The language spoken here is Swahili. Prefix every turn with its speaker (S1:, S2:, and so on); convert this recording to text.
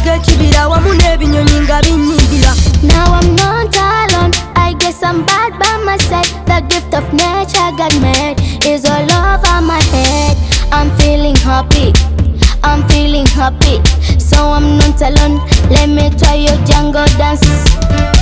S1: Nasiga ekibira wamu n'ebinyonyi nga binyigira.
S2: Now I'm not alone, I guess I'm bad by my side. The gift of nature God made is all over my head. I'm feeling happy, I'm feeling happy. So I'm not alone, let me try your jungle dance.